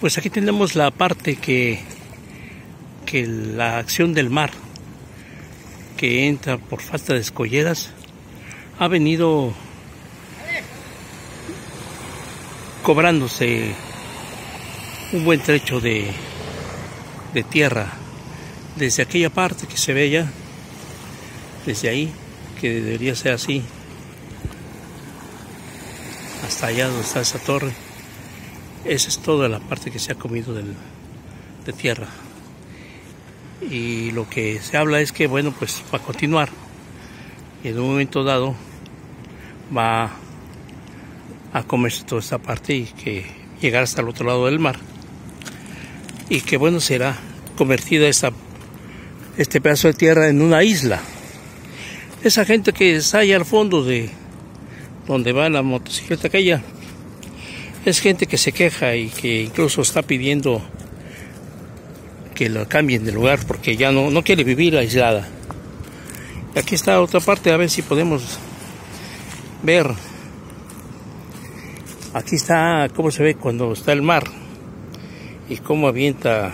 Pues aquí tenemos la parte que la acción del mar que entra por falta de escolleras ha venido cobrándose un buen trecho de tierra desde aquella parte que se ve allá, desde ahí, que debería ser así, hasta allá donde está esa torre. Esa es toda la parte que se ha comido de tierra. Y lo que se habla es que, bueno, pues va a continuar. Y en un momento dado va a comerse toda esta parte y que llegar hasta el otro lado del mar. Y que, bueno, será convertida este pedazo de tierra en una isla. Esa gente que está allá al fondo de donde va la motocicleta aquella, es gente que se queja y que incluso está pidiendo que lo cambien de lugar porque ya no quiere vivir aislada. Aquí está otra parte, a ver si podemos ver. Aquí está cómo se ve cuando está el mar y cómo avienta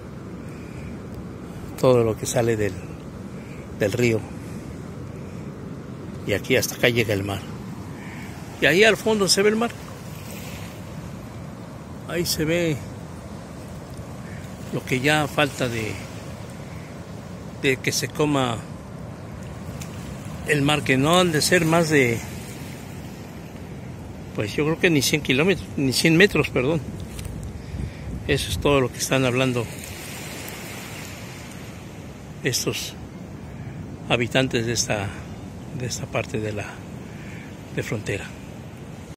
todo lo que sale del río. Y aquí hasta acá llega el mar. Y ahí al fondo se ve el mar. Ahí se ve lo que ya falta de que se coma el mar, que no han de ser más de, pues yo creo que ni 100 kilómetros, ni 100 metros, perdón. Eso es todo lo que están hablando estos habitantes de esta parte de frontera.